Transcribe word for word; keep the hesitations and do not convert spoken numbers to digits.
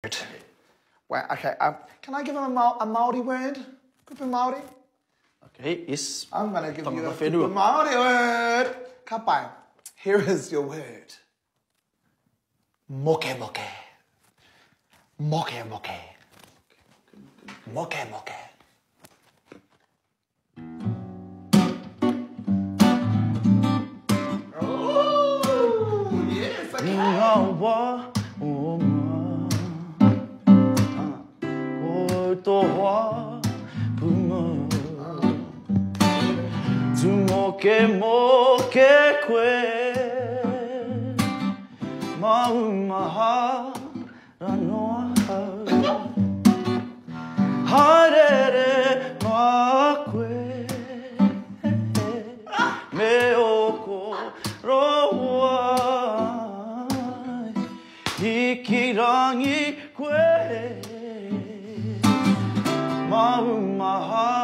Well, okay, um, can I give him a, Mal a Maori word? Kupu Maori? Okay, yes. I'm going to give Tama you a ka Kupu Maori word. Ka pai. Here is your word. Moke moke. Moke moke. Moke moke. Oh, yes, okay. Tu moke moke koe Maumaha ranoa Harere ma koe Me oko roa Hikirangi koe Maumaha